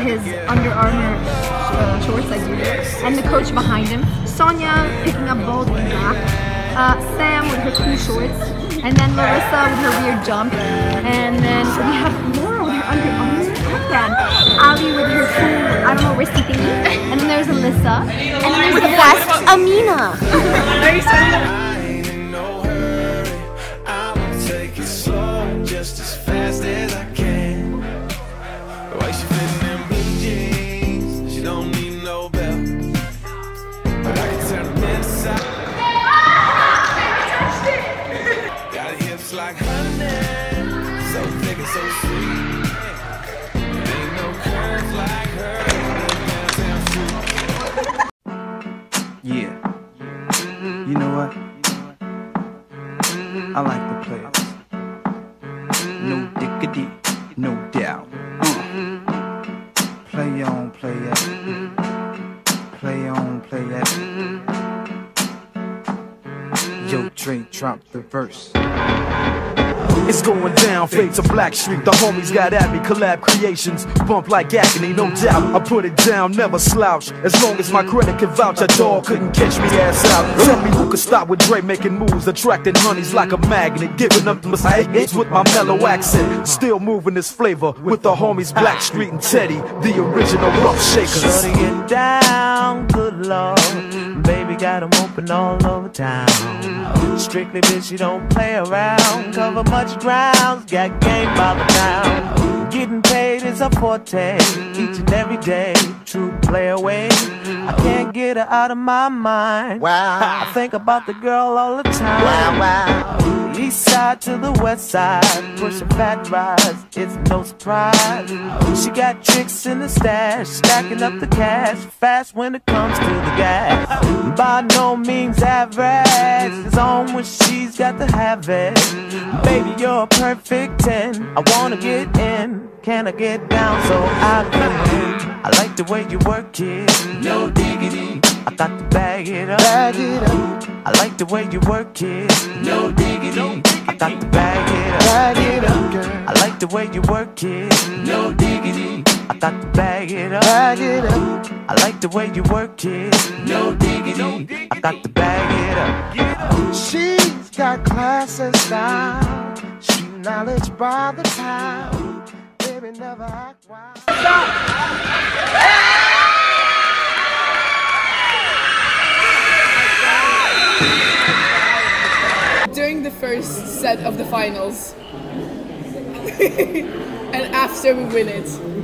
his Under Armour shorts, I do, and the coach behind him. Sonia picking up balls in the back. Sam with her cool shorts, and then Larissa with her weird jump, and then we have Laura with her Under Armour headband, Ali with her cool, I don't know, wristy thingy, and then there's Alyssa, and then there's the best, Amina. Very simple. Just as fast as I can. The way she fitting in blue jeans, she don't need no belt, but I can turn them inside. Got hips like honey, so thick and so sweet. Ain't no curves like her. Yeah. You know what? I like the players. No diggity, no doubt. Play on, play it. Play on, play it. Yo, Dre, drop the verse. It's going down, fade to Black Street. The homies got at me, collab creations. Bump like agony, no doubt. I put it down, never slouch. As long as my credit can vouch, a dog couldn't catch me ass out. Tell me who could stop with Dre making moves, attracting honeys like a magnet, giving them hits with my mellow accent. Still moving this flavor with the homies Black Street and Teddy, the original rough shakers. Shorty get down, good lord. Baby got 'em open all over town. Strictly bitch, you don't play around. Cover much ground, got game by the pound. Getting paid is a forte, each and every day. True play away, I can't get her out of my mind. Wow, I think about the girl all the time. Wow, wow. East side to the west side, pushing fat rides, it's no surprise. She got tricks in the stash, stacking up the cash, fast when it comes to the gas. By no means average, it's on when she's got to have it. Baby, you're a perfect 10, I wanna get in. Can I get down so I can win? I like the way you work it, no diggity. I got to bag it up, bag it up. I like the way you work it, no diggity. I got to bag it up, bag it up, girl. I like the way you work it, no diggity. I got to bag it up, bag it up. I like the way you work it, no diggity. I got to bag it up. She's got class and style, street knowledge by the time. Baby never act wild. During the first set of the finals and after we win it,